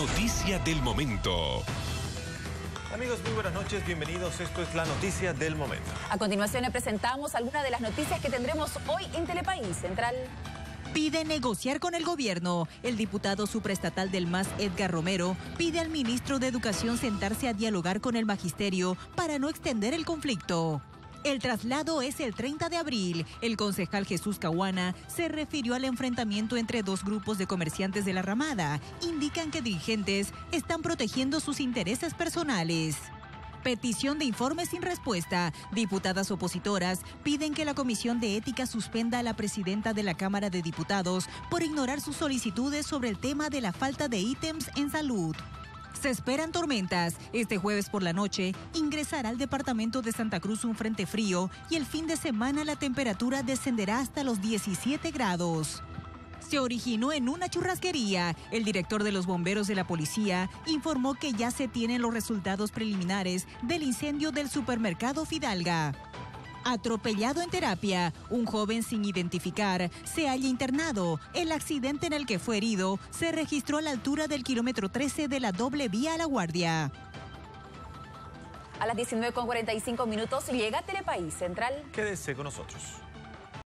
noticia del momento. Amigos, muy buenas noches, bienvenidos. Esto es la noticia del momento. A continuación le presentamos algunas de las noticias que tendremos hoy en Telepaís Central. Pide negociar con el gobierno. El diputado supraestatal del MAS, Edgar Romero, pide al ministro de Educación sentarse a dialogar con el magisterio para no extender el conflicto. El traslado es el 30 de abril. El concejal Jesús Cahuana se refirió al enfrentamiento entre dos grupos de comerciantes de la Ramada. Indican que dirigentes están protegiendo sus intereses personales. Petición de informe sin respuesta. Diputadas opositoras piden que la Comisión de Ética suspenda a la presidenta de la Cámara de Diputados por ignorar sus solicitudes sobre el tema de la falta de ítems en salud. Se esperan tormentas. Este jueves por la noche ingresará al departamento de Santa Cruz un frente frío y el fin de semana la temperatura descenderá hasta los 17 grados. Se originó en una churrasquería. El director de los bomberos de la policía informó que ya se tienen los resultados preliminares del incendio del supermercado Fidalga. Atropellado en terapia, un joven sin identificar se halla internado. El accidente en el que fue herido se registró a la altura del kilómetro 13 de la doble vía a La Guardia. A las 19:45 llega Telepaís Central. Quédese con nosotros.